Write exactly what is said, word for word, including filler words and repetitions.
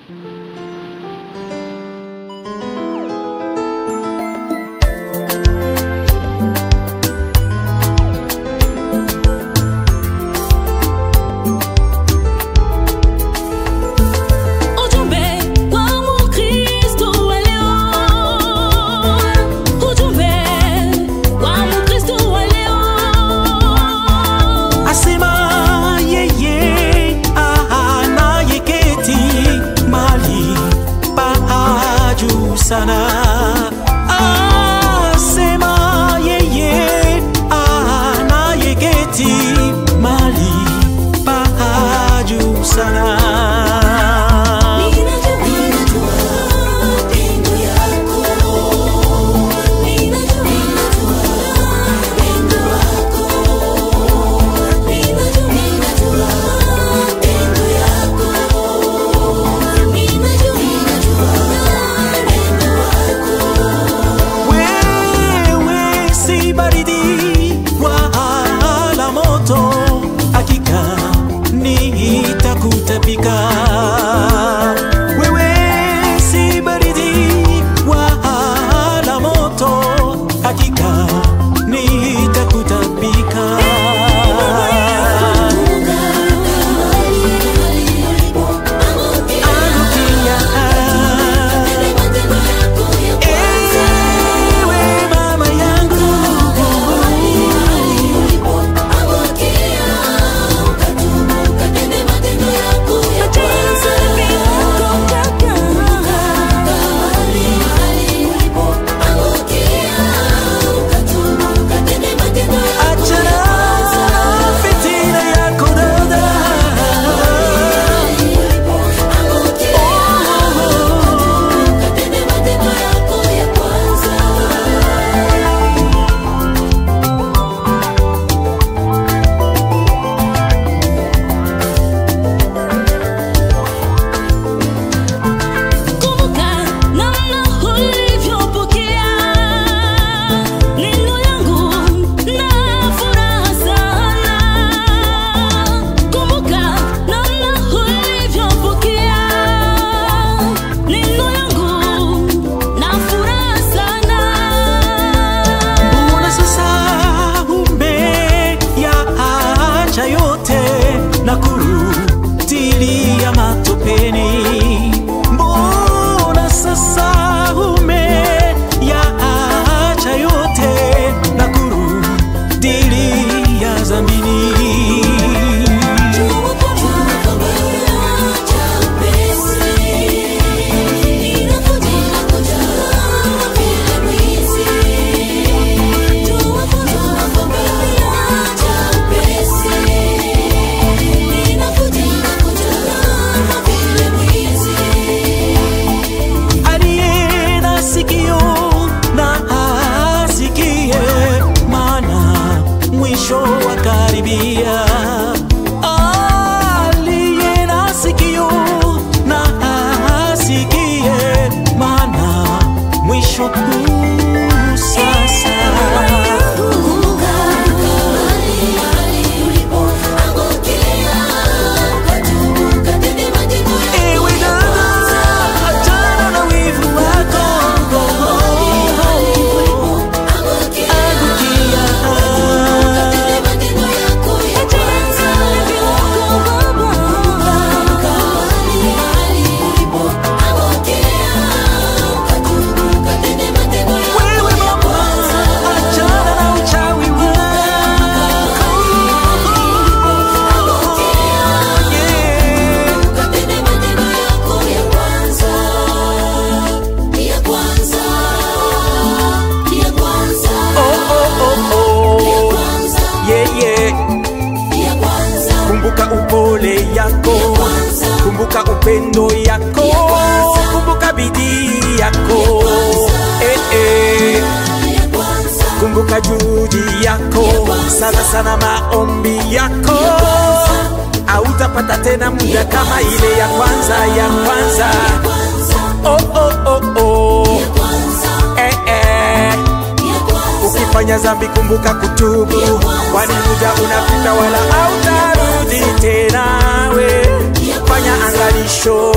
Sana asema yeye anayeketi mali pa juu sana. Nitakutapika wewe, si baridi wala moto, hakika nitakutapika. Na kurutilia matopeni, mbona sasa umeyaacha yote na kurutilia zambini? Mwisho wa karibia, aliye na sikio na asikie, maana mwisho huu sasa. Kumbuka upole yako, kumbuka upendo yako, kumbuka bidii yako, eh eh. Kumbuka juhudi yako, sana sana maombi yako. Hautapata tena muda kama ile ya kwanza ya kwanza. Oh oh oh oh, eh eh. Ukifanya zambi kumbuka kutubu, kwani muda unapita wala hautarudi tena. We fanya angalisho.